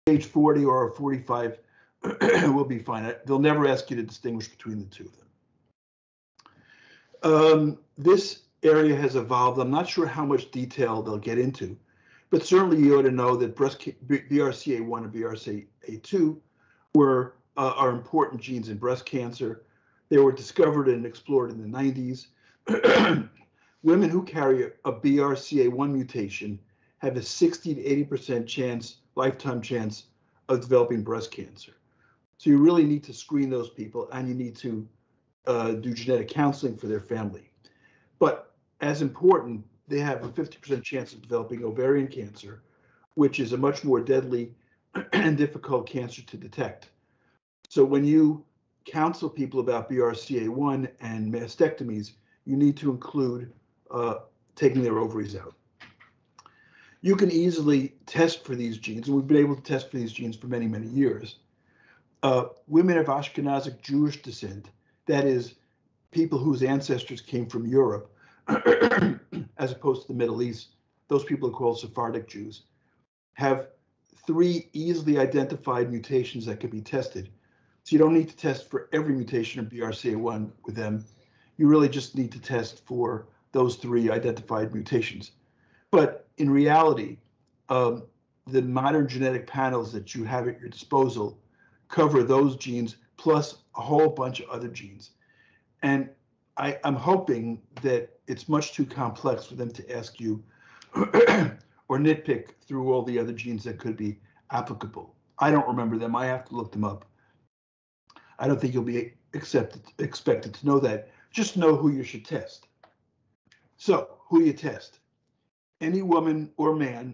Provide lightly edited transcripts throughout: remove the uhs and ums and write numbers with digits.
age 40 or 45 will be fine. They'll never ask you to distinguish between the two of them. This area has evolved. I'm not sure how much detail they'll get into, but certainly you ought to know that BRCA1 and BRCA2 are important genes in breast cancer. They were discovered and explored in the 90s. Women who carry a BRCA1 mutation have a 60 to 80% chance, lifetime chance, of developing breast cancer. So you really need to screen those people, and you need to do genetic counseling for their family. But as important, they have a 50% chance of developing ovarian cancer, which is a much more deadly and difficult cancer to detect. So when you counsel people about BRCA1 and mastectomies, you need to include taking their ovaries out. You can easily test for these genes, and we've been able to test for these genes for many, many years. Women of Ashkenazic Jewish descent, that is, people whose ancestors came from Europe, as opposed to the Middle East, those people are called Sephardic Jews, have 3 easily identified mutations that can be tested. So you don't need to test for every mutation of BRCA1 with them. You really just need to test for those 3 identified mutations. But in reality, the modern genetic panels that you have at your disposal cover those genes plus a whole bunch of other genes. And I'm hoping that it's much too complex for them to ask you or nitpick through all the other genes that could be applicable. I don't remember them. I have to look them up. I don't think you'll be expected to know that. Just know who you should test. So who you test? Any woman or man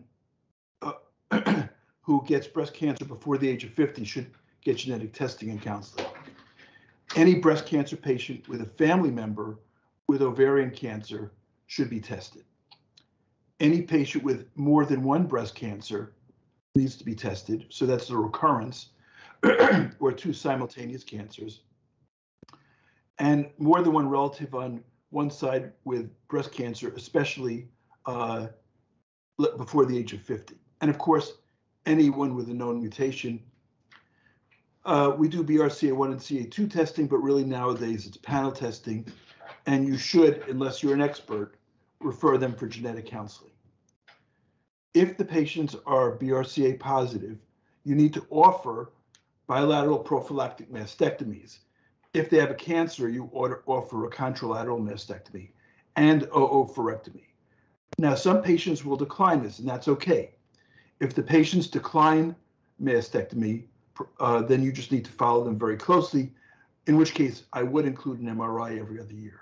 who gets breast cancer before the age of 50 should get genetic testing and counseling. Any breast cancer patient with a family member with ovarian cancer should be tested. Any patient with more than 1 breast cancer needs to be tested. So that's a recurrence or 2 simultaneous cancers. And more than 1 relative on one side with breast cancer, especially before the age of 50. And of course, anyone with a known mutation. We do BRCA1 and CA2 testing, but really nowadays it's panel testing. And you should, unless you're an expert, refer them for genetic counseling. If the patients are BRCA positive, you need to offer bilateral prophylactic mastectomies. If they have a cancer, you ought to offer a contralateral mastectomy and oophorectomy. Now, some patients will decline this, and that's okay. If the patients decline mastectomy, then you just need to follow them very closely, in which case I would include an MRI every other year.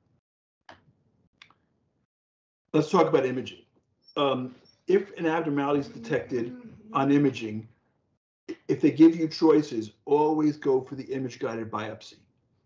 Let's talk about imaging. If an abnormality is detected on imaging, if they give you choices, always go for the image-guided biopsy.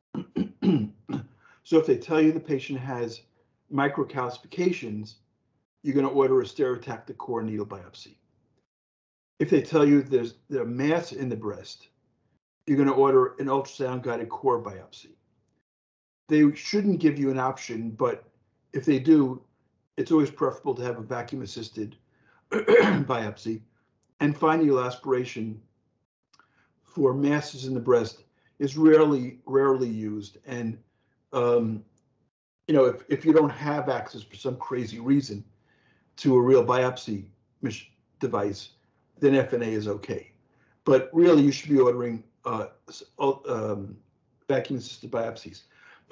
So if they tell you the patient has microcalcifications, you're going to order a stereotactic core needle biopsy. If they tell you there's a mass in the breast, you're going to order an ultrasound-guided core biopsy. They shouldn't give you an option, but if they do, it's always preferable to have a vacuum-assisted biopsy. And fine-needle aspiration for masses in the breast is rarely used. And if you don't have access for some crazy reason to a real biopsy device, then FNA is okay. But really, you should be ordering vacuum-assisted biopsies.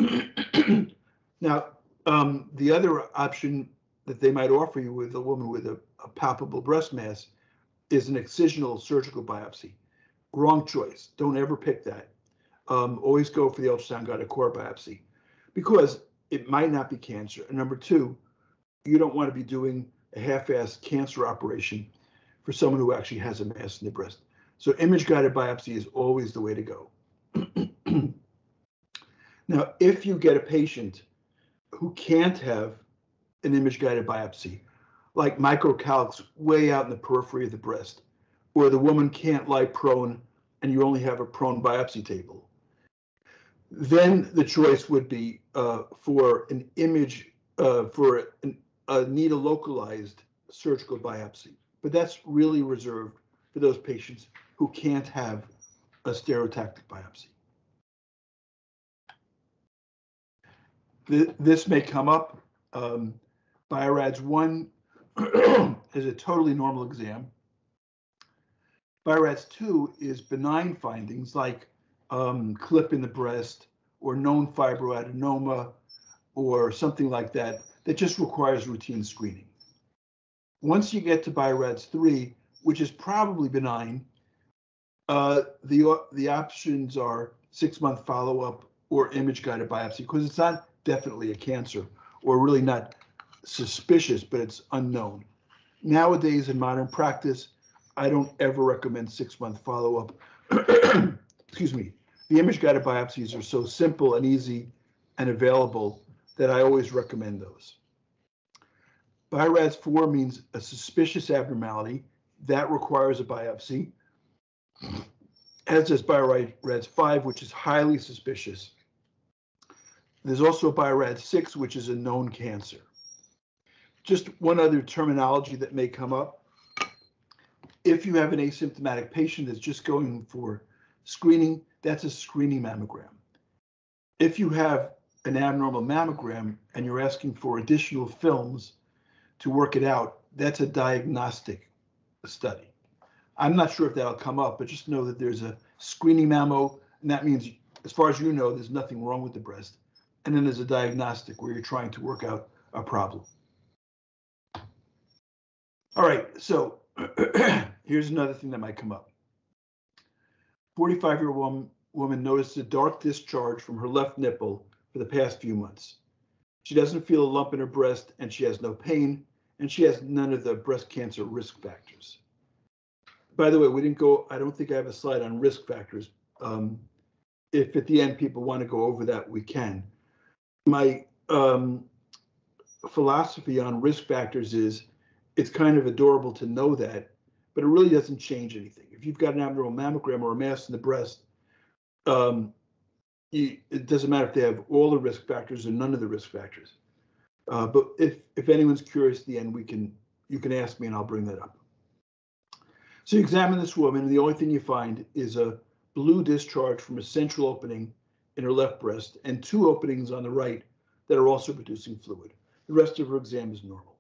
Now, the other option that they might offer you with a woman with a palpable breast mass is an excisional surgical biopsy. Wrong choice. Don't ever pick that. Always go for the ultrasound-guided core biopsy because it might not be cancer. And number 2, you don't want to be doing a half-assed cancer operation for someone who actually has a mass in the breast. So image-guided biopsy is always the way to go. Now, if you get a patient who can't have an image-guided biopsy, like microcalyx way out in the periphery of the breast, where the woman can't lie prone and you only have a prone biopsy table, then the choice would be for an image, for a needle localized surgical biopsy. But that's really reserved for those patients who can't have a stereotactic biopsy. This may come up. BIRADS 1 is a totally normal exam. BIRADS 2 is benign findings like clip in the breast or known fibroadenoma or something like that that just requires routine screening. Once you get to BIRADS 3, which is probably benign, the options are 6-month follow-up or image-guided biopsy, because it's not definitely a cancer, or really not suspicious, but it's unknown. Nowadays in modern practice, I don't ever recommend 6-month follow-up. Excuse me. The image-guided biopsies are so simple and easy and available that I always recommend those. BIRADS 4 means a suspicious abnormality that requires a biopsy, as does BIRADS 5, which is highly suspicious. There's also BIRADS 6, which is a known cancer. Just one other terminology that may come up. If you have an asymptomatic patient that's just going for screening, that's a screening mammogram. If you have an abnormal mammogram and you're asking for additional films to work it out, that's a diagnostic study. I'm not sure if that'll come up, but just know that there's a screening mammo, and that means, as far as you know, there's nothing wrong with the breast. And then there's a diagnostic where you're trying to work out a problem. All right, so here's another thing that might come up. 45-year-old woman noticed a dark discharge from her left nipple for the past few months. She doesn't feel a lump in her breast, and she has no pain, and she has none of the breast cancer risk factors. By the way, we didn't go, I don't think I have a slide on risk factors. If at the end people want to go over that, we can. My philosophy on risk factors is it's kind of adorable to know that, but it really doesn't change anything. If you've got an abnormal mammogram or a mass in the breast, it doesn't matter if they have all the risk factors or none of the risk factors. But if anyone's curious at the end, you can ask me and I'll bring that up. So you examine this woman, and the only thing you find is a blue discharge from a central opening in her left breast and 2 openings on the right that are also producing fluid. The rest of her exam is normal.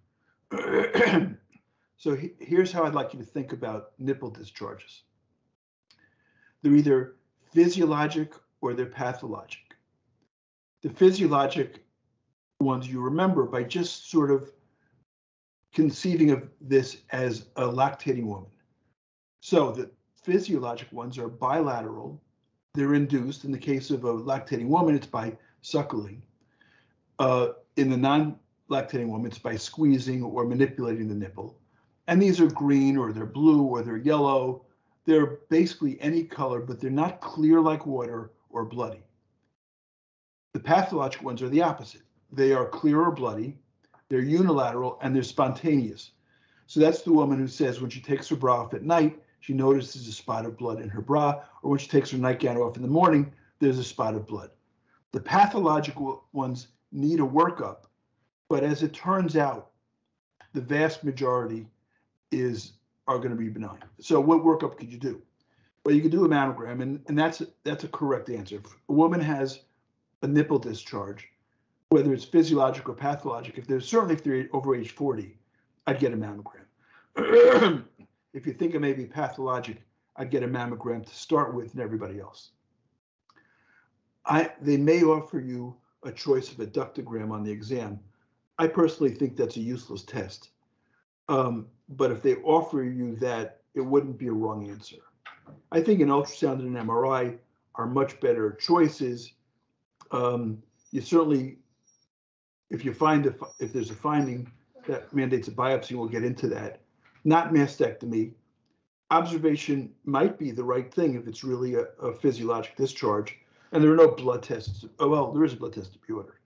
So here's how I'd like you to think about nipple discharges. They're either physiologic or they're pathologic. The physiologic ones you remember by just sort of conceiving of this as a lactating woman. So the physiologic ones are bilateral. They're induced. In the case of a lactating woman, it's by suckling. In the non-lactating woman, it's by squeezing or manipulating the nipple. And these are green, or they're blue, or they're yellow. They're basically any color, but they're not clear like water or bloody. The pathologic ones are the opposite. They are clear or bloody, they're unilateral, and they're spontaneous. So that's the woman who says when she takes her bra off at night, she notices a spot of blood in her bra, or when she takes her nightgown off in the morning, there's a spot of blood. The pathological ones need a workup, but as it turns out, the vast majority are going to be benign. So what workup could you do? Well, you could do a mammogram, and that's a correct answer. If a woman has a nipple discharge, whether it's physiologic or pathologic, if they're over age 40, I'd get a mammogram. If you think it may be pathologic, I'd get a mammogram to start with, and everybody else. They may offer you a choice of a ductogram on the exam. I personally think that's a useless test. But if they offer you that, it wouldn't be a wrong answer. I think an ultrasound and an MRI are much better choices. You certainly, if there's a finding that mandates a biopsy, we'll get into that. Not mastectomy. Observation might be the right thing if it's really a physiologic discharge, and there are no blood tests. Oh, well, there is a blood test to be ordered.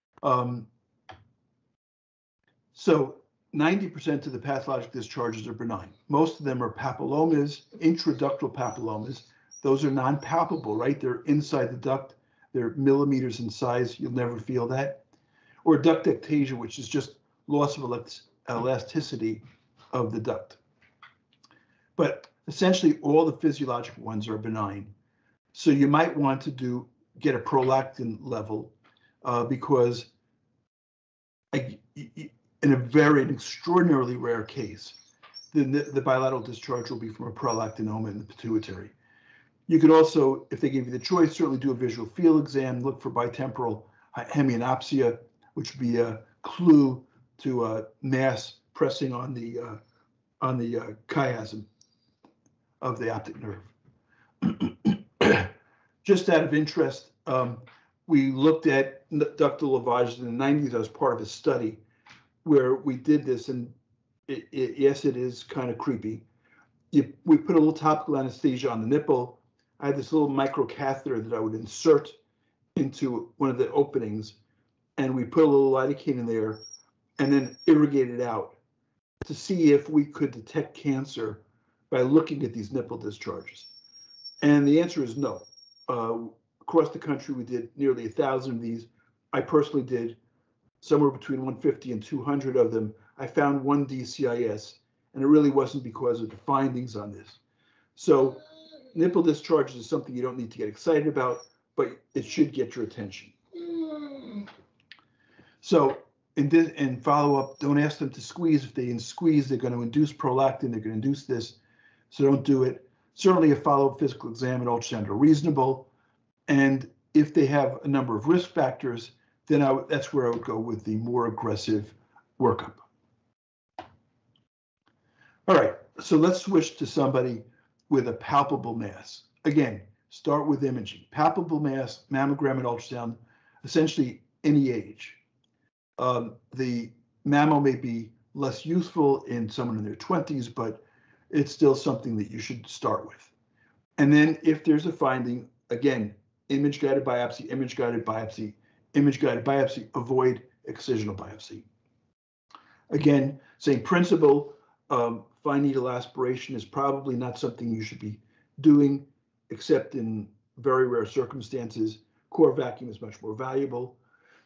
So 90% of the pathologic discharges are benign. Most of them are papillomas, intraductal papillomas. Those are non-palpable, right? They're inside the duct. They're millimeters in size. You'll never feel that. Or ductectasia, which is just loss of elasticity of the duct. But Essentially, all the physiological ones are benign. So you might want to get a prolactin level because in an extraordinarily rare case, the bilateral discharge will be from a prolactinoma in the pituitary. You could also, if they give you the choice, certainly do a visual field exam, look for bitemporal hemianopsia, which would be a clue to a mass pressing on the chiasm of the optic nerve. Just out of interest, we looked at ductal lavages in the 90s as part of a study where we did this, and yes, it is kind of creepy. We put a little topical anesthesia on the nipple. I had this little microcatheter that I would insert into one of the openings, and we put a little lidocaine in there and then irrigate it out to see if we could detect cancer by looking at these nipple discharges. And the answer is no. Across the country, we did nearly 1,000 of these. I personally did somewhere between 150 and 200 of them. I found one DCIS, and it really wasn't because of the findings on this. So nipple discharges is something you don't need to get excited about, but it should get your attention. So in follow-up, don't ask them to squeeze. If they squeeze, they're going to induce prolactin. They're going to induce this, so don't do it. Certainly a follow-up physical exam and ultrasound are reasonable. And if they have a number of risk factors, then that's where I would go with the more aggressive workup. All right, so let's switch to somebody with a palpable mass. Again, start with imaging. Palpable mass, mammogram and ultrasound, essentially any age. The mammo may be less useful in someone in their 20s, but it's still something that you should start with. And then if there's a finding, again, image-guided biopsy, image-guided biopsy, image-guided biopsy, avoid excisional biopsy. Again, same principle, fine needle aspiration is probably not something you should be doing, except in very rare circumstances. Core vacuum is much more valuable.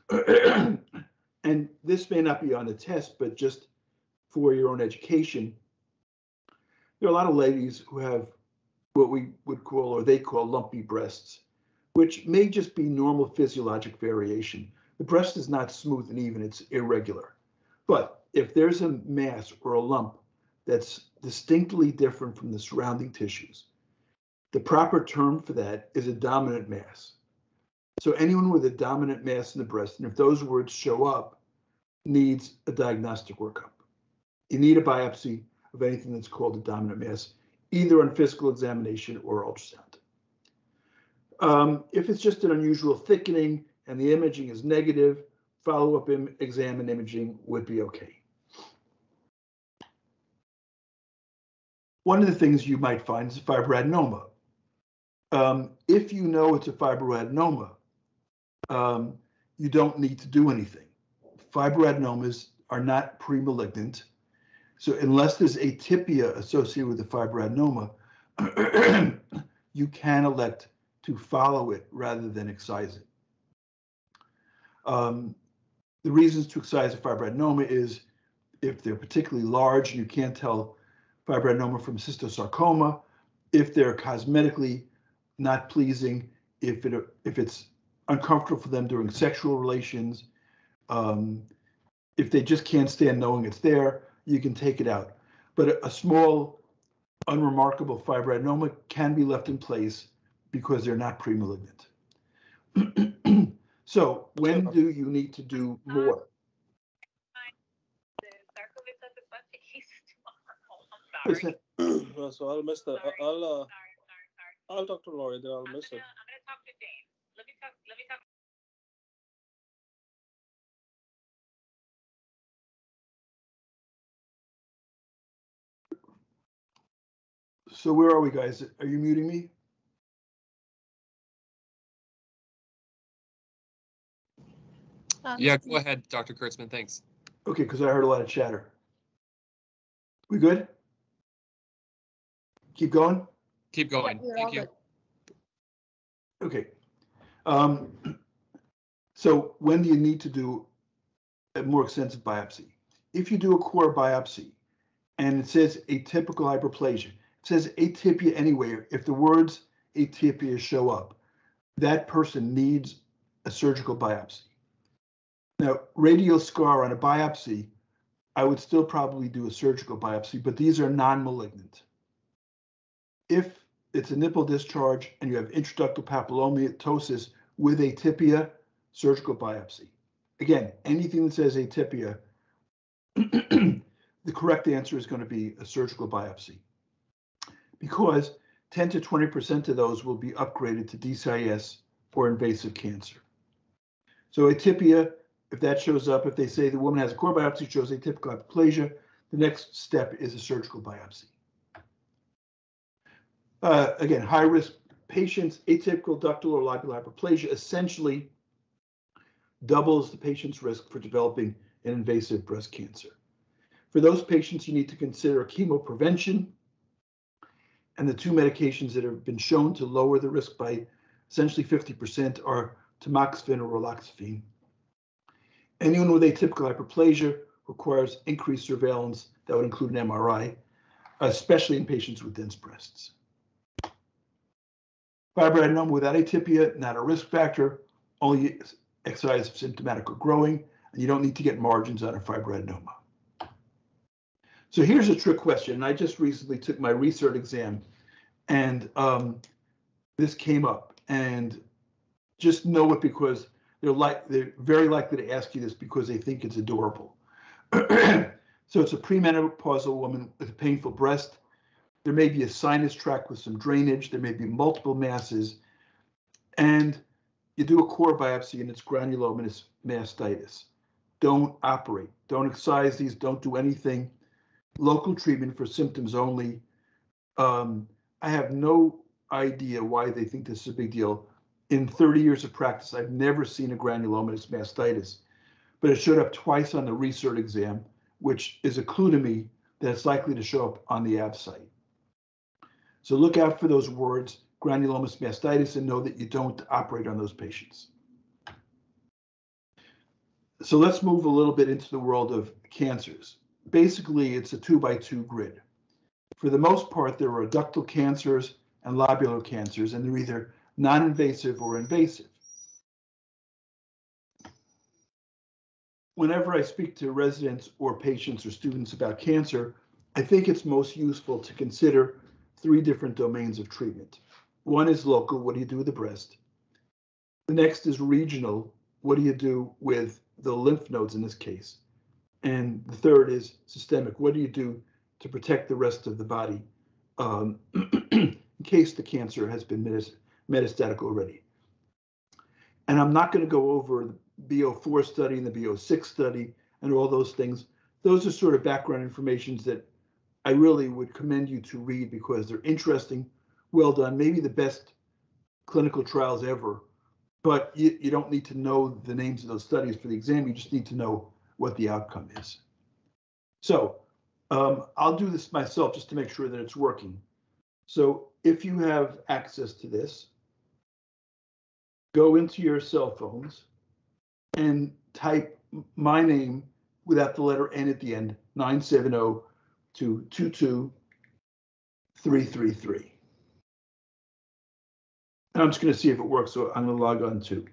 And this may not be on the test, but just for your own education, there are a lot of ladies who have what we would call, or they call, lumpy breasts, which may just be normal physiologic variation. The breast is not smooth and even, it's irregular. But if there's a mass or a lump that's distinctly different from the surrounding tissues, the proper term for that is a dominant mass. So anyone with a dominant mass in the breast, and if those words show up, needs a diagnostic workup. You need a biopsy of anything that's called a dominant mass, either on physical examination or ultrasound. If it's just an unusual thickening and the imaging is negative, follow-up exam and imaging would be okay. One of the things you might find is a fibroadenoma. If you know it's a fibroadenoma, you don't need to do anything. Fibroadenomas are not pre-malignant. So unless there's atypia associated with the fibroadenoma, you can elect to follow it rather than excise it. The reasons to excise a fibroadenoma is if they're particularly large and you can't tell fibroadenoma from cystosarcoma, if they're cosmetically not pleasing, if it's uncomfortable for them during sexual relations, if they just can't stand knowing it's there, you can take it out. But a small, unremarkable fibroadenoma can be left in place because they're not pre-malignant. So when do you need to do more? So I'll miss the. I'll talk to Lori. Then I'll miss it. I'm gonna talk to Dane. Let me talk. So where are we, guys? Are you muting me? Yeah, go ahead, Dr. Kurtzman, thanks. Okay, because I heard a lot of chatter. We good? Keep going? Keep going, thank you. Okay. So when do you need to do a more extensive biopsy? If you do a core biopsy and it says atypical hyperplasia, says atypia anyway, if the words atypia show up, that person needs a surgical biopsy. Now, radial scar on a biopsy, I would still probably do a surgical biopsy, but these are non-malignant. If it's a nipple discharge and you have intraductal papillomatosis with atypia, surgical biopsy. Again, anything that says atypia, the correct answer is going to be a surgical biopsy, because 10 to 20% of those will be upgraded to DCIS or invasive cancer. So atypia, if that shows up, if they say the woman has a core biopsy, shows atypical hyperplasia, the next step is a surgical biopsy. Again, high-risk patients, atypical ductal or lobular hyperplasia essentially doubles the patient's risk for developing an invasive breast cancer. For those patients, you need to consider chemoprevention, and the two medications that have been shown to lower the risk by essentially 50% are tamoxifen or raloxifene. Anyone with atypical hyperplasia requires increased surveillance that would include an MRI, especially in patients with dense breasts. Fibroadenoma without atypia, not a risk factor, only exercise if symptomatic or growing, and you don't need to get margins on a fibroadenoma. So here's a trick question. I just recently took my RECERT exam, and this came up. And just know it because they're very likely to ask you this because they think it's adorable. So it's a premenopausal woman with a painful breast. There may be a sinus tract with some drainage. There may be multiple masses. And you do a core biopsy and it's granulomatous mastitis. Don't operate. Don't excise these. Don't do anything. Local treatment for symptoms only. I have no idea why they think this is a big deal. In 30 years of practice, I've never seen a granulomatous mastitis, but it showed up twice on the RECERT exam, which is a clue to me that it's likely to show up on the AB site. So look out for those words, granulomatous mastitis, and know that you don't operate on those patients. So let's move a little bit into the world of cancers. Basically, it's a 2x2 grid. For the most part, there are ductal cancers and lobular cancers, and they're either non-invasive or invasive. Whenever I speak to residents or patients or students about cancer, I think it's most useful to consider 3 different domains of treatment. One is local, what do you do with the breast? The next is regional, what do you do with the lymph nodes in this case? And the third is systemic, what do you do to protect the rest of the body in case the cancer has been metastatic already. And I'm not going to go over the BO4 study and the BO6 study and all those things. Those are sort of background information that I really would commend you to read because they're interesting, well done, maybe the best clinical trials ever, but you don't need to know the names of those studies for the exam, you just need to know what the outcome is. So I'll do this myself just to make sure that it's working. So if you have access to this, go into your cell phones and type my name without the letter N at the end, 970-222-333. And I'm just going to see if it works, so I'm going to log on too.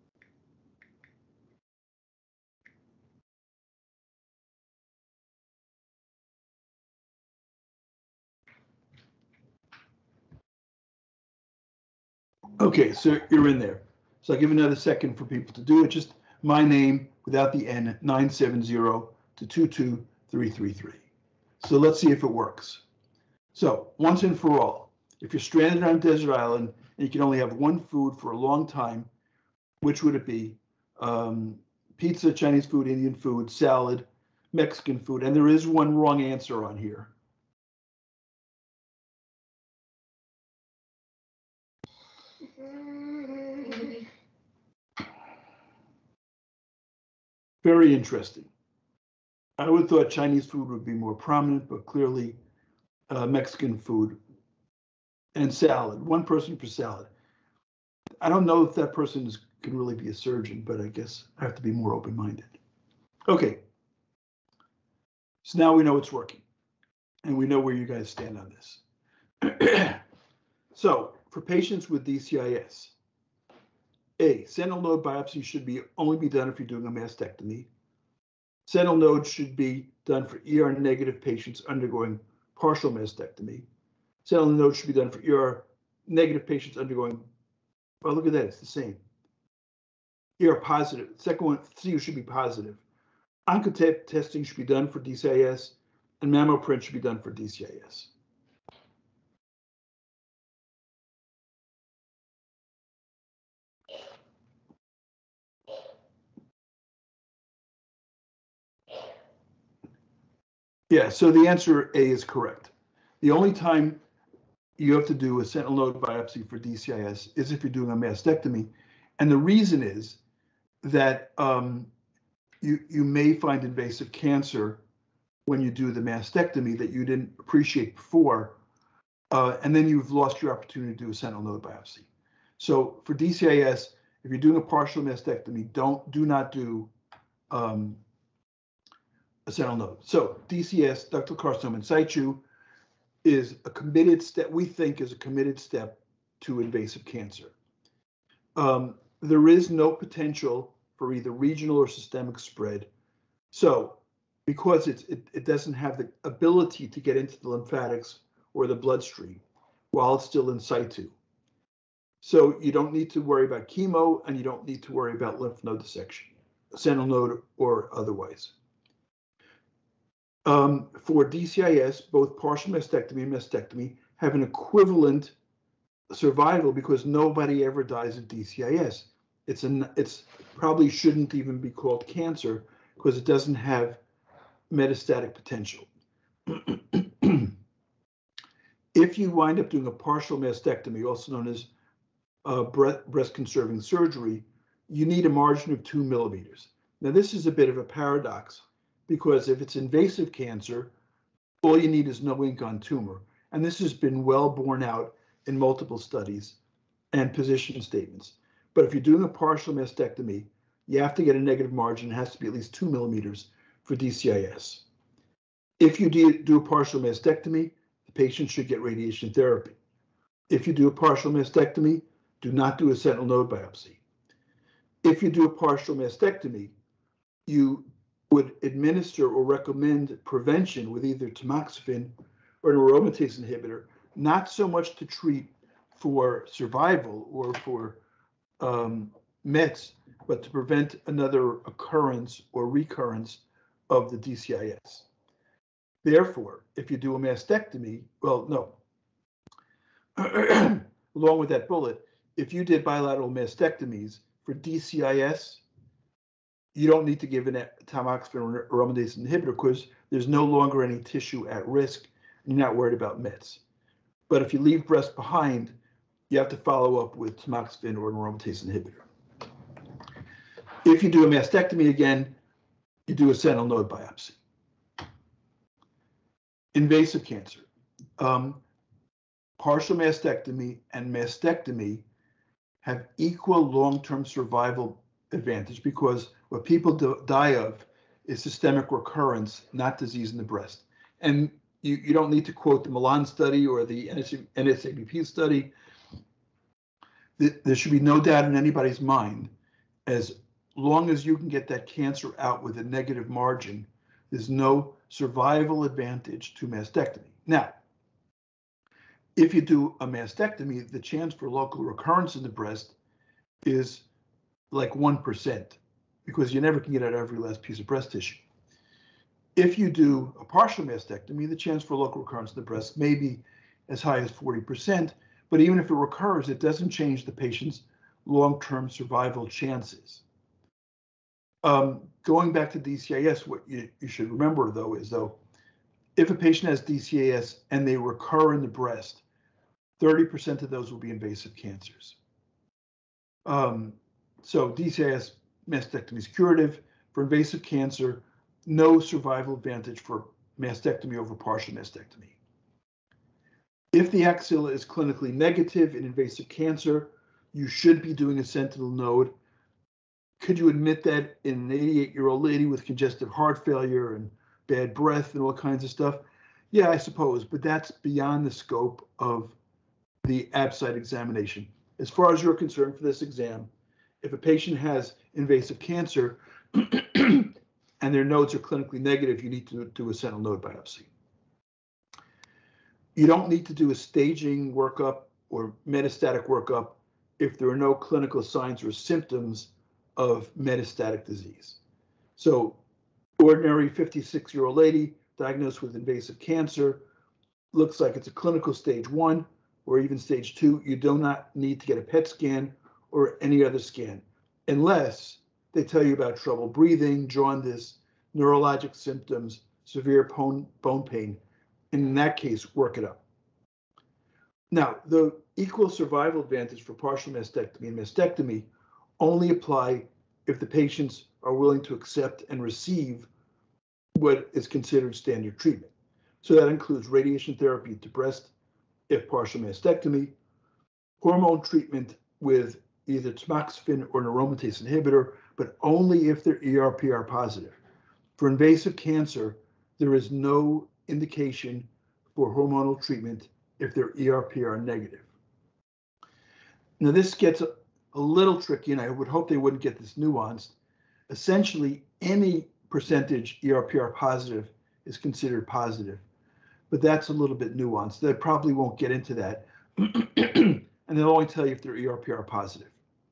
Okay, so you're in there. So I'll give another second for people to do it. Just my name without the N, 970-222-333. So let's see if it works. So once and for all, if you're stranded on a desert island and you can only have one food for a long time, which would it be? Pizza, Chinese food, Indian food, salad, Mexican food, and there is one wrong answer on here. Very interesting. I would have thought Chinese food would be more prominent, but clearly Mexican food and salad. One person for salad. I don't know if that person can really be a surgeon, but I guess I have to be more open-minded. Okay. So now we know it's working, and we know where you guys stand on this. So for patients with DCIS, A, sentinel node biopsy should only be done if you're doing a mastectomy. Sentinel node should be done for ER negative patients undergoing partial mastectomy. Sentinel node should be done for ER negative patients undergoing, well, look at that, it's the same. ER positive, second one, C should be positive. Oncotype testing should be done for DCIS, and mammoprint should be done for DCIS. Yeah, so the answer A is correct. The only time you have to do a sentinel node biopsy for DCIS is if you're doing a mastectomy. And the reason is that you may find invasive cancer when you do the mastectomy that you didn't appreciate before, and then you've lost your opportunity to do a sentinel node biopsy. So for DCIS, if you're doing a partial mastectomy, do not do a sentinel node. So DCS, ductal carcinoma in situ, is a committed step, we think is a committed step to invasive cancer. There is no potential for either regional or systemic spread. So because it doesn't have the ability to get into the lymphatics or the bloodstream while it's still in situ. So you don't need to worry about chemo and you don't need to worry about lymph node dissection, sentinel node or otherwise. For DCIS, both partial mastectomy and mastectomy have an equivalent survival because nobody ever dies of DCIS. It's probably shouldn't even be called cancer because it doesn't have metastatic potential. If you wind up doing a partial mastectomy, also known as breast conserving surgery, you need a margin of 2 millimeters. Now, this is a bit of a paradox because if it's invasive cancer, all you need is no ink on tumor. And this has been well borne out in multiple studies and position statements. But if you're doing a partial mastectomy, you have to get a negative margin. It has to be at least 2 millimeters for DCIS. If you do a partial mastectomy, the patient should get radiation therapy. If you do a partial mastectomy, do not do a sentinel node biopsy. If you do a partial mastectomy, you would administer or recommend prevention with either tamoxifen or an aromatase inhibitor, not so much to treat for survival or for METs, but to prevent another occurrence or recurrence of the DCIS. Therefore, if you do a mastectomy, well, no. Along with that bullet, if you did bilateral mastectomies for DCIS, you don't need to give an tamoxifen or aromatase inhibitor because there's no longer any tissue at risk and you're not worried about METs. But if you leave breast behind, you have to follow up with tamoxifen or an aromatase inhibitor. If you do a mastectomy again, you do a sentinel node biopsy. Invasive cancer. Partial mastectomy and mastectomy have equal long-term survival advantage because what people die of is systemic recurrence, not disease in the breast. And you don't need to quote the Milan study or the NSABP study. There should be no doubt in anybody's mind, as long as you can get that cancer out with a negative margin, there's no survival advantage to mastectomy. Now, if you do a mastectomy, the chance for local recurrence in the breast is like 1% because you never can get out every last piece of breast tissue. If you do a partial mastectomy, the chance for local recurrence in the breast may be as high as 40%, but even if it recurs, it doesn't change the patient's long-term survival chances. Going back to DCIS, what you should remember, though, is if a patient has DCIS and they recur in the breast, 30% of those will be invasive cancers. So DCIS mastectomy is curative. For invasive cancer, no survival advantage for mastectomy over partial mastectomy. If the axilla is clinically negative in invasive cancer, you should be doing a sentinel node. Could you admit that in an 88-year-old lady with congestive heart failure and bad breath and all kinds of stuff? Yeah, I suppose, but that's beyond the scope of the ABSITE examination. As far as you're concerned for this exam, if a patient has invasive cancer and their nodes are clinically negative, you need to do a sentinel node biopsy. You don't need to do a staging workup or metastatic workup if there are no clinical signs or symptoms of metastatic disease. So ordinary 56-year-old lady diagnosed with invasive cancer, looks like it's a clinical stage 1 or even stage 2. You do not need to get a PET scan or any other scan unless they tell you about trouble breathing, jaundice, neurologic symptoms, severe bone pain. And in that case, work it up. Now, the equal survival advantage for partial mastectomy and mastectomy only apply if the patients are willing to accept and receive what is considered standard treatment. So that includes radiation therapy to breast if partial mastectomy, hormone treatment with either tamoxifen or an aromatase inhibitor, but only if they're ER/PR positive. For invasive cancer, there is no indication for hormonal treatment if they're ER/PR negative. Now this gets a little tricky, and I would hope they wouldn't get this nuanced. Essentially, any percentage ER/PR positive is considered positive, but that's a little bit nuanced. They probably won't get into that, and they'll only tell you if they're ER/PR positive.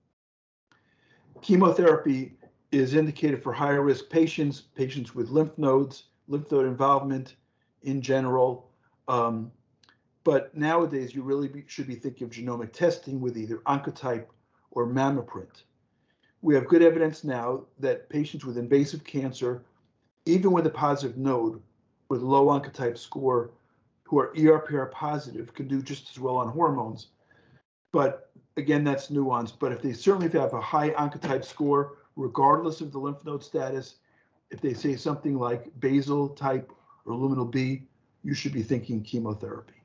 Chemotherapy is indicated for higher risk patients, patients with lymph nodes, lymph node involvement in general. But nowadays, you really should be thinking of genomic testing with either Oncotype or MammaPrint. We have good evidence now that patients with invasive cancer, even with a positive node with low Oncotype score, who are ER/PR positive, can do just as well on hormones. But again, that's nuanced. But if they certainly have a high Oncotype score, regardless of the lymph node status, if they say something like basal type or luminal B, you should be thinking chemotherapy.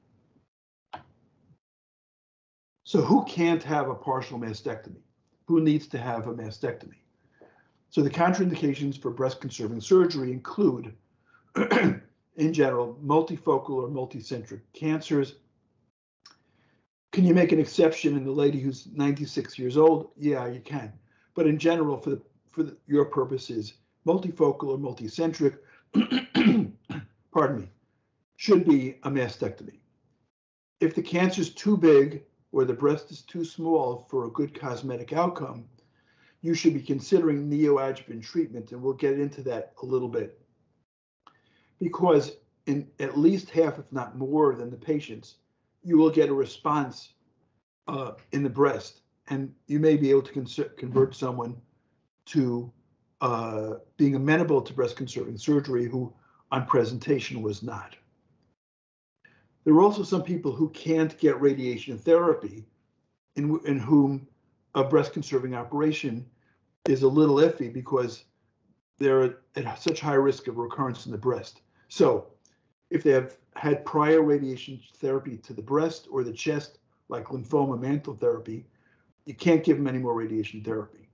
So who can't have a partial mastectomy? Who needs to have a mastectomy? So the contraindications for breast conserving surgery include, in general, multifocal or multicentric cancers. Can you make an exception in the lady who's 96 years old? Yeah, you can. But in general, for your purposes, multifocal or multicentric, pardon me, should be a mastectomy. If the cancer is too big or the breast is too small for a good cosmetic outcome, you should be considering neoadjuvant treatment, and we'll get into that a little bit. Because in at least half, if not more than the patients, you will get a response in the breast, and you may be able to convert someone to being amenable to breast conserving surgery who on presentation was not. There are also some people who can't get radiation therapy in whom a breast conserving operation is a little iffy because they're at such high risk of recurrence in the breast. So if they have had prior radiation therapy to the breast or the chest, like lymphoma mantle therapy, you can't give them any more radiation therapy.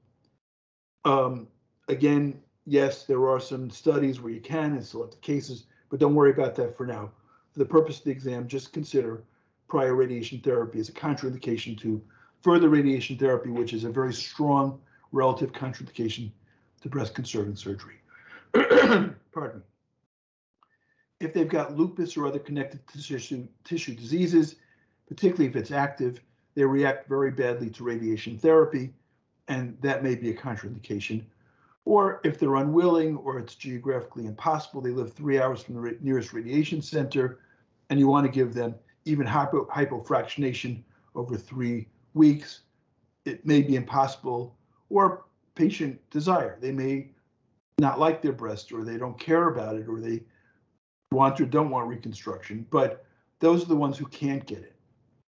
Again, yes, there are some studies where you can in selected cases, but don't worry about that for now. For the purpose of the exam, just consider prior radiation therapy as a contraindication to further radiation therapy, which is a very strong relative contraindication to breast conserving surgery. Pardon me. If they've got lupus or other connective tissue diseases, particularly if it's active, they react very badly to radiation therapy, and that may be a contraindication. Or if they're unwilling or it's geographically impossible, they live 3 hours from the nearest radiation center, and you want to give them even hypofractionation over 3 weeks, it may be impossible, or patient desire. They may not like their breast, or they don't care about it, or they want or don't want reconstruction, but those are the ones who can't get it.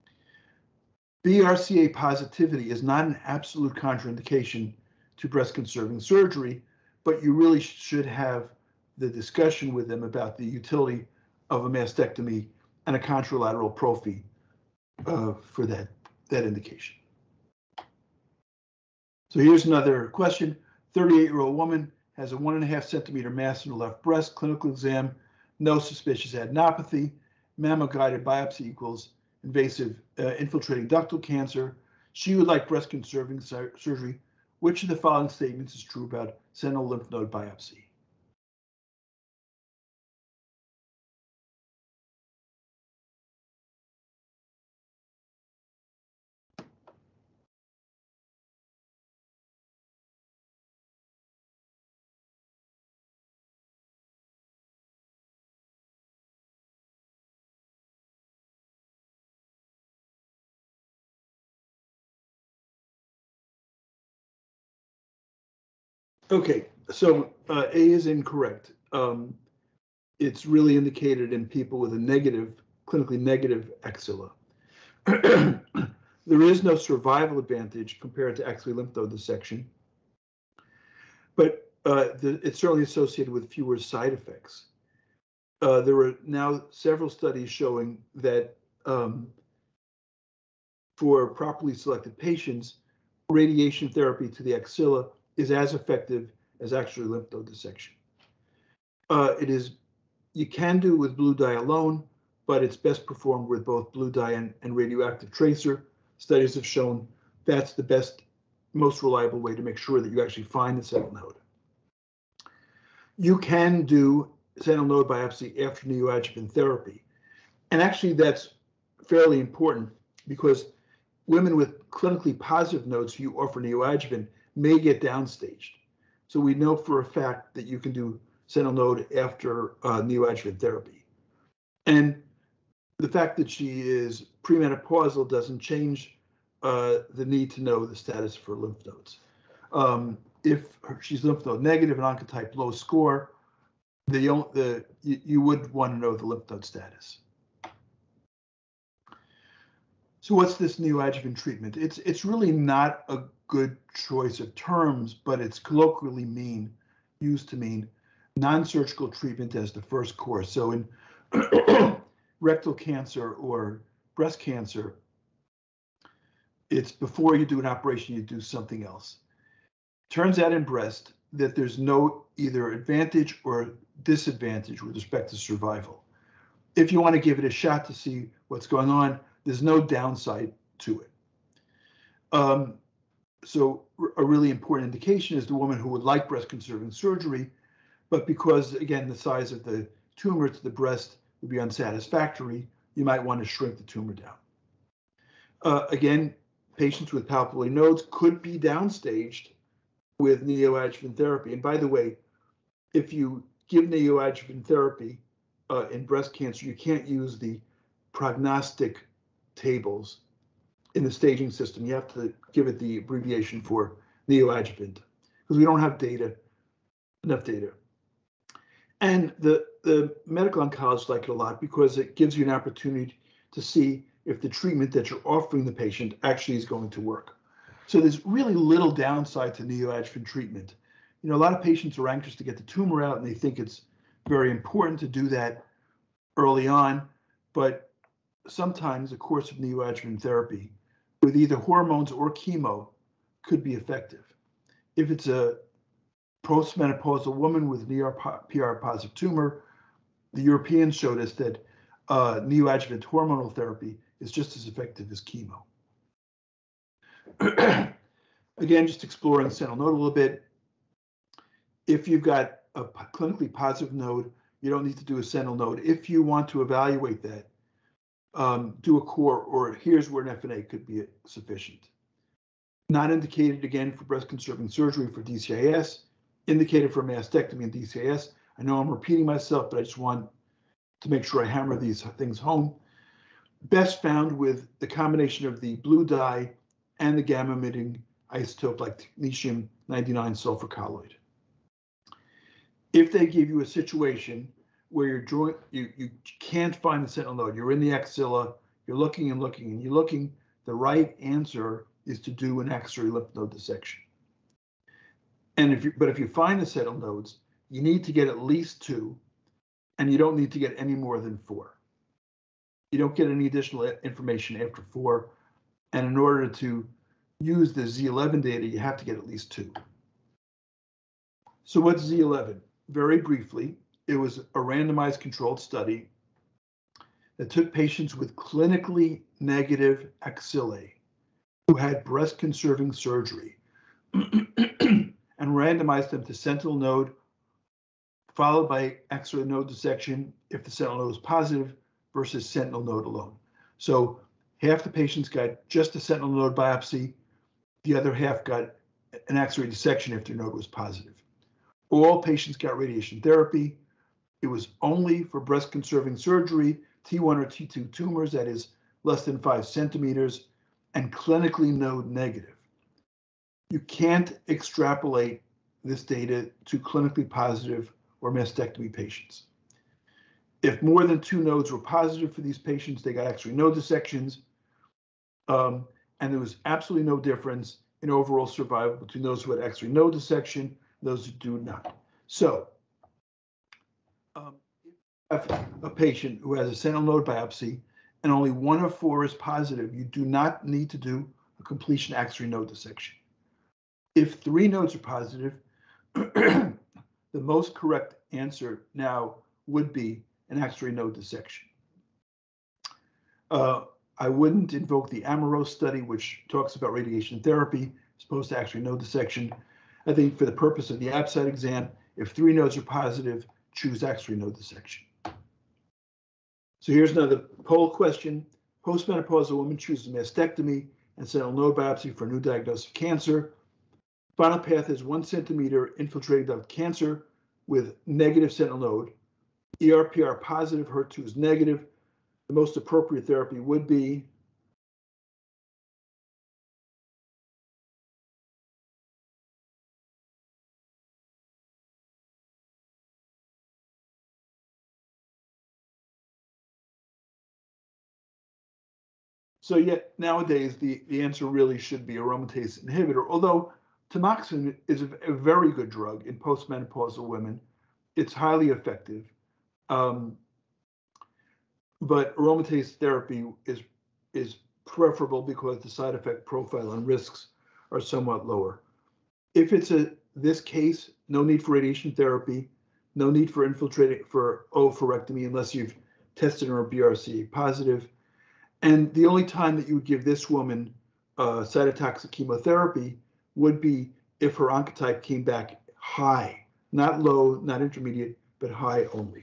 BRCA positivity is not an absolute contraindication to breast conserving surgery, but you really should have the discussion with them about the utility of a mastectomy and a contralateral prophy for that indication. So here's another question. 38-year-old woman has a 1.5 centimeter mass in her left breast, clinical exam, no suspicious adenopathy, mammo-guided biopsy equals invasive infiltrating ductal cancer. She would like breast-conserving surgery. Which of the following statements is true about sentinel lymph node biopsy? Okay, so A is incorrect. It's really indicated in people with a clinically negative axilla. There is no survival advantage compared to axillary lymph node dissection, but it's certainly associated with fewer side effects. There are now several studies showing that for properly selected patients, radiation therapy to the axilla is as effective as axillary lymph node dissection. You can do it with blue dye alone, but it's best performed with both blue dye and radioactive tracer. Studies have shown that's the best, most reliable way to make sure that you actually find the sentinel node. You can do sentinel node biopsy after neoadjuvant therapy. And actually that's fairly important because women with clinically positive nodes who you offer neoadjuvant may get downstaged. So we know for a fact that you can do sentinel node after neoadjuvant therapy. And the fact that she is premenopausal doesn't change the need to know the status for lymph nodes. If she's lymph node negative and oncotype low score, you would want to know the lymph node status. So what's this neoadjuvant treatment? It's really not a good choice of terms, but it's colloquially used to mean non-surgical treatment as the first course. So in rectal cancer or breast cancer, it's before you do an operation, you do something else. Turns out in breast that there's no either advantage or disadvantage with respect to survival. If you want to give it a shot to see what's going on, there's no downside to it. So a really important indication is the woman who would like breast conserving surgery, but because, again, the size of the tumor to the breast would be unsatisfactory, you might want to shrink the tumor down. Again, patients with palpable nodes could be downstaged with neoadjuvant therapy. And by the way, if you give neoadjuvant therapy in breast cancer, you can't use the prognostic tables in the staging system. You have to give it the abbreviation for neoadjuvant because we don't have enough data. And the medical oncologists like it a lot because it gives you an opportunity to see if the treatment that you're offering the patient actually is going to work. So there's really little downside to neoadjuvant treatment. You know, a lot of patients are anxious to get the tumor out and they think it's very important to do that early on, but sometimes a course of neoadjuvant therapy with either hormones or chemo could be effective. If it's a postmenopausal woman with an PR positive tumor, the Europeans showed us that neoadjuvant hormonal therapy is just as effective as chemo. Again, just exploring sentinel node a little bit. If you've got a clinically positive node, you don't need to do a sentinel node. If you want to evaluate that, do a core, or here's where an FNA could be sufficient. Not indicated, again, for breast conserving surgery for DCIS, indicated for mastectomy and DCIS. I know I'm repeating myself, but I just want to make sure I hammer these things home. Best found with the combination of the blue dye and the gamma emitting isotope like technetium-99 sulfur colloid. If they give you a situation where you can't find the sentinel node, you're in the axilla, you're looking and looking and you're looking, the right answer is to do an axillary lymph node dissection. And if you find the sentinel nodes, you need to get at least 2, and you don't need to get any more than 4. You don't get any additional information after 4. And in order to use the Z11 data, you have to get at least 2. So what's Z11? Very briefly, it was a randomized controlled study that took patients with clinically negative axillae who had breast conserving surgery and randomized them to sentinel node followed by axillary node dissection if the sentinel node was positive versus sentinel node alone. So half the patients got just a sentinel node biopsy, the other half got an axillary dissection if their node was positive. All patients got radiation therapy. It was only for breast conserving surgery, T1 or T2 tumors, that is less than 5 centimeters, and clinically node negative. You can't extrapolate this data to clinically positive or mastectomy patients. If more than 2 nodes were positive for these patients, they got axillary node dissections, and there was absolutely no difference in overall survival between those who had axillary node dissection and those who do not. So, if you have a patient who has a sentinel node biopsy and only 1 of 4 is positive, you do not need to do a completion axillary node dissection. If 3 nodes are positive, the most correct answer now would be an axillary node dissection. I wouldn't invoke the Amorose study, which talks about radiation therapy as opposed to axillary node dissection. I think for the purpose of the ABSAT exam, if 3 nodes are positive, choose axillary node dissection. So here's another poll question. Postmenopausal woman chooses mastectomy and sentinel node biopsy for a new diagnosis of cancer. Final path is 1 centimeter infiltrated duct cancer with negative sentinel node. ERPR positive, HER2 is negative. The most appropriate therapy would be so yet nowadays the answer really should be aromatase inhibitor, although tamoxifen is a very good drug in postmenopausal women. It's highly effective. But aromatase therapy is preferable because the side effect profile and risks are somewhat lower. If it's this case, no need for radiation therapy, no need for infiltrating for oophorectomy unless you've tested her BRCA positive. And the only time that you would give this woman cytotoxic chemotherapy would be if her oncotype came back high, not low, not intermediate, but high only.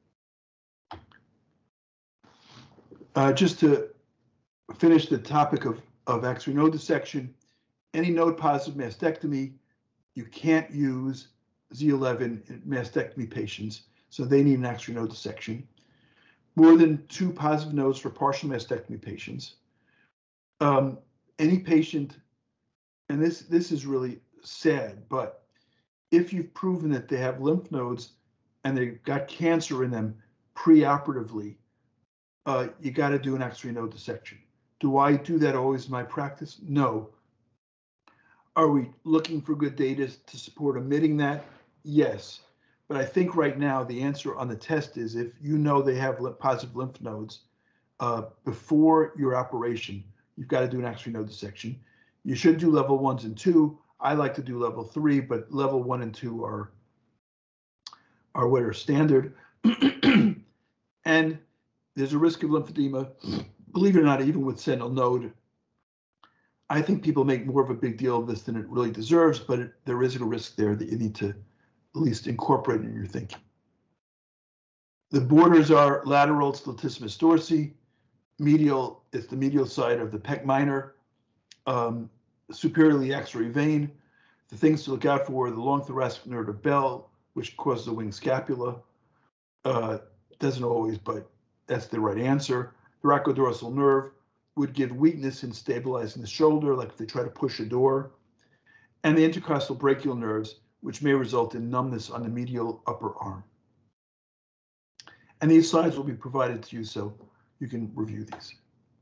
Just to finish the topic of axillary node dissection, any node positive mastectomy, you can't use Z11 in mastectomy patients, so they need an axillary node dissection. More than 2 positive nodes for partial mastectomy patients. Any patient, and this is really sad, but if you've proven that they have lymph nodes and they've got cancer in them preoperatively, you got to do an axillary node dissection. Do I do that always in my practice? No. Are we looking for good data to support omitting that? Yes. But I think right now the answer on the test is if you know they have positive lymph nodes before your operation, you've got to do an axillary node dissection. You should do level 1s and 2. I like to do level 3, but level 1 and 2 are what are standard. And there's a risk of lymphedema, believe it or not, even with sentinel node. I think people make more of a big deal of this than it really deserves, but there is a risk there that you need to at least incorporate in your thinking. The borders are lateral, it's latissimus dorsi. Medial, it's the medial side of the pec minor. Superiorly axillary vein. The things to look out for are the long thoracic nerve of Bell, which causes the wing scapula. Doesn't always, but that's the right answer. The thoracodorsal nerve would give weakness in stabilizing the shoulder, like if they try to push a door. And the intercostal brachial nerves, which may result in numbness on the medial upper arm. And these slides will be provided to you, so you can review these.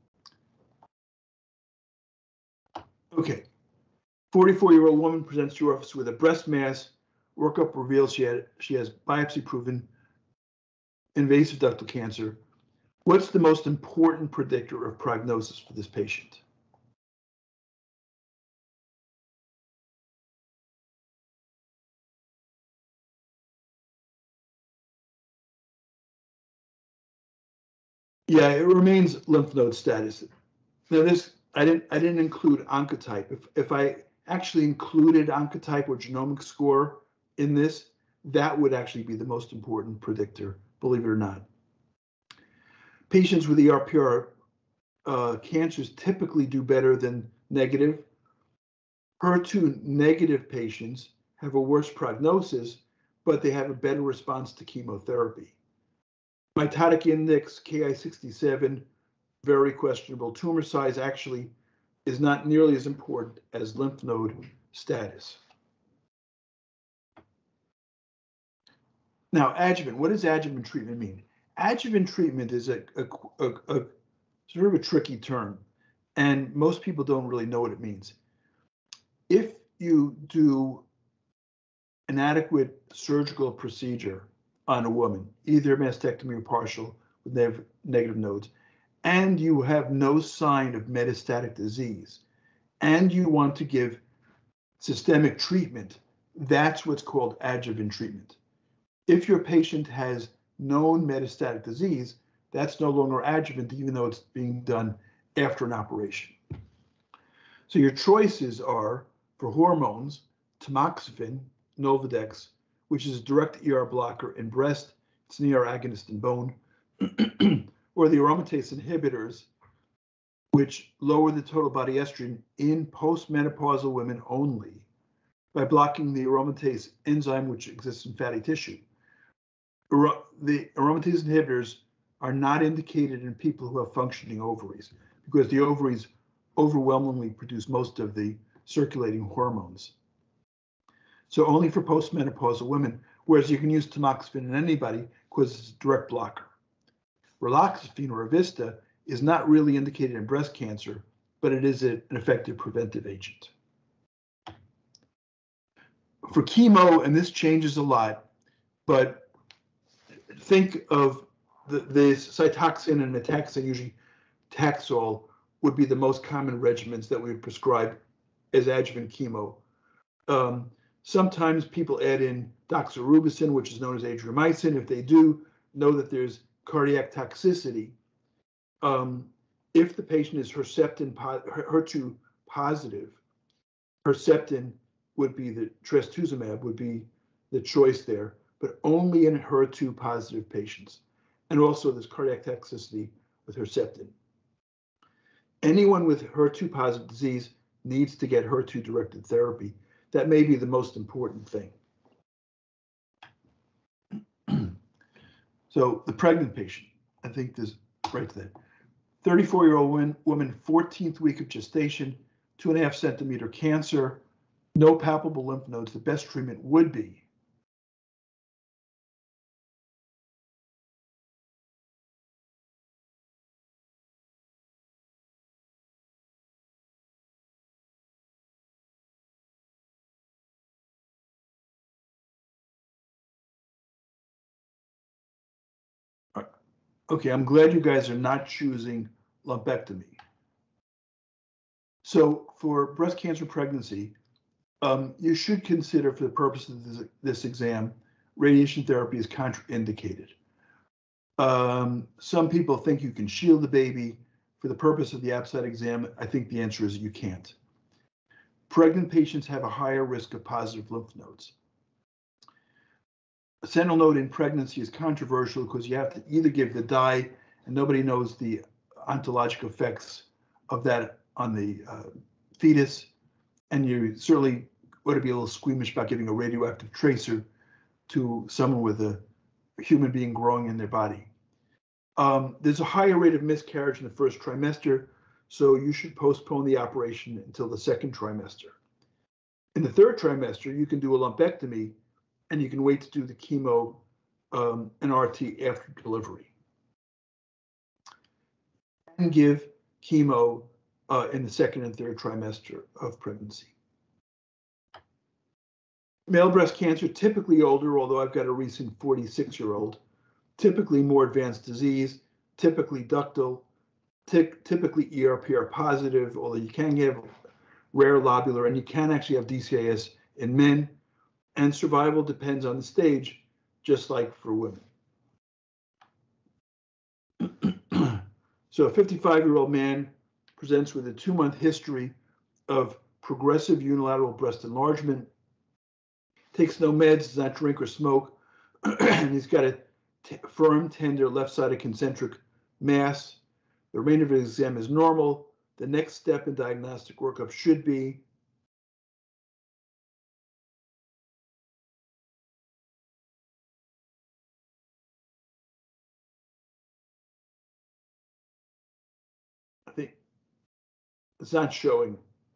Okay, 44-year-old woman presents to your office with a breast mass. Workup reveals she has biopsy-proven invasive ductal cancer. What's the most important predictor of prognosis for this patient? Yeah, it remains lymph node status. Now this, I didn't include oncotype. If I actually included oncotype or genomic score in this, that would actually be the most important predictor, believe it or not. Patients with ERPR cancers typically do better than negative. HER2 negative patients have a worse prognosis, but they have a better response to chemotherapy. Mitotic index Ki67, very questionable. Tumor size actually is not nearly as important as lymph node status. Now, adjuvant, what does adjuvant treatment mean? Adjuvant treatment is a sort of a tricky term, and most people don't really know what it means. If you do an adequate surgical procedure on a woman, either mastectomy or partial with negative nodes, and you have no sign of metastatic disease, and you want to give systemic treatment, that's what's called adjuvant treatment. If your patient has known metastatic disease, that's no longer adjuvant, even though it's being done after an operation. So your choices are, for hormones, tamoxifen, Nolvadex, which is a direct ER blocker in breast, it's an ER agonist in bone, or the aromatase inhibitors, which lower the total body estrogen in postmenopausal women only by blocking the aromatase enzyme, which exists in fatty tissue. The aromatase inhibitors are not indicated in people who have functioning ovaries because the ovaries overwhelmingly produce most of the circulating hormones. So only for postmenopausal women, whereas you can use tamoxifen in anybody because it's a direct blocker. Raloxifene or Avista is not really indicated in breast cancer, but it is an effective preventive agent. For chemo, and this changes a lot, but think of the Cytoxan and Metaxan, usually Taxol, would be the most common regimens that we would prescribe as adjuvant chemo. Sometimes people add in doxorubicin, which is known as adriamycin. If they do, know that there's cardiac toxicity. If the patient is HER2 positive, Herceptin would be the trastuzumab would be the choice there, but only in HER2 positive patients. And also there's cardiac toxicity with Herceptin. Anyone with HER2 positive disease needs to get HER2 directed therapy. That may be the most important thing. So the pregnant patient, I think this right to that. 34-year-old woman, 14th week of gestation, 2.5 centimeter cancer, no palpable lymph nodes. The best treatment would be okay, I'm glad you guys are not choosing lumpectomy. So for breast cancer pregnancy, you should consider, for the purpose of this exam, radiation therapy is contraindicated. Some people think you can shield the baby. For the purpose of the APSAT exam, I think the answer is you can't. Pregnant patients have a higher risk of positive lymph nodes. A sentinel node in pregnancy is controversial because you have to either give the dye, and nobody knows the ontologic effects of that on the fetus, and you certainly ought to be a little squeamish about giving a radioactive tracer to someone with a human being growing in their body. There's a higher rate of miscarriage in the first trimester, so you should postpone the operation until the second trimester. In the third trimester, you can do a lumpectomy, and you can wait to do the chemo and RT after delivery. And give chemo in the second and third trimester of pregnancy. Male breast cancer, typically older, although I've got a recent 46-year-old, typically more advanced disease, typically ductal, typically ERPR positive, although you can have rare lobular, and you can actually have DCIS in men, and survival depends on the stage, just like for women. So a 55-year-old man presents with a 2-month history of progressive unilateral breast enlargement, takes no meds, does not drink or smoke, and he's got a firm, tender, left-sided concentric mass. The remainder of his exam is normal. The next step in diagnostic workup should be I think it's not showing.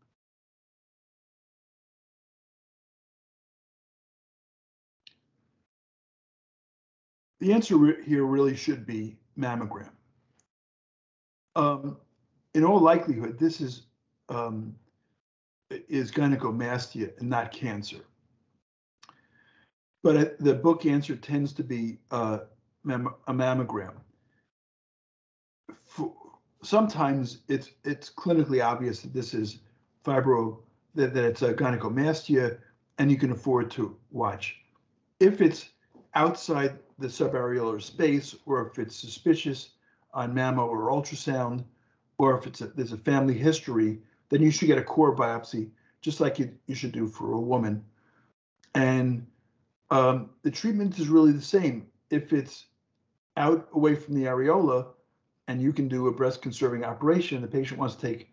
The answer here really should be mammogram. In all likelihood, this is gynecomastia and not cancer. But the book answer tends to be a mammogram. Sometimes it's clinically obvious that this is that it's a gynecomastia, and you can afford to watch. If it's outside the subareolar space, or if it's suspicious on mammo or ultrasound, or if there's a family history, then you should get a core biopsy, just like you should do for a woman. And the treatment is really the same. If it's out away from the areola and you can do a breast conserving operation, the patient wants to take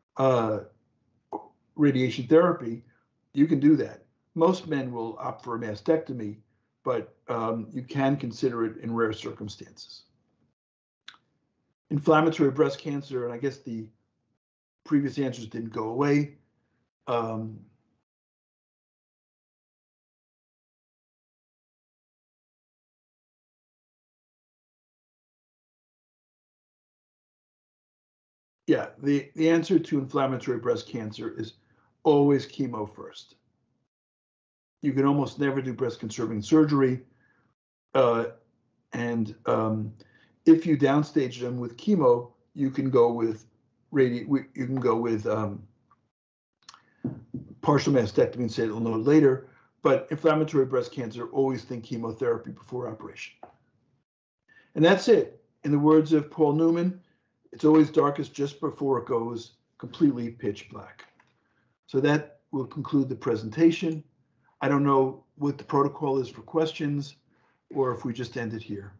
radiation therapy, you can do that. Most men will opt for a mastectomy, but you can consider it in rare circumstances. Inflammatory breast cancer, and I guess the previous answers didn't go away. Yeah, the answer to inflammatory breast cancer is always chemo first. You can almost never do breast conserving surgery. And if you downstage them with chemo, you can go with partial mastectomy and say it'll know later. But inflammatory breast cancer, always think chemotherapy before operation. And that's it. In the words of Paul Newman, it's always darkest just before it goes completely pitch black. So that will conclude the presentation. I don't know what the protocol is for questions, or if we just end it here.